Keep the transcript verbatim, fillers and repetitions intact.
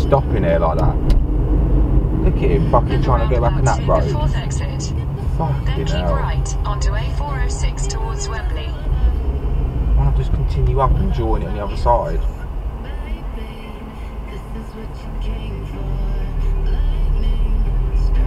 stopping here like that. Look at him fucking trying to go back on that road. Fucking then keep hell. right onto A four oh six towards Wembley. Why not just continue up and join it on the other side?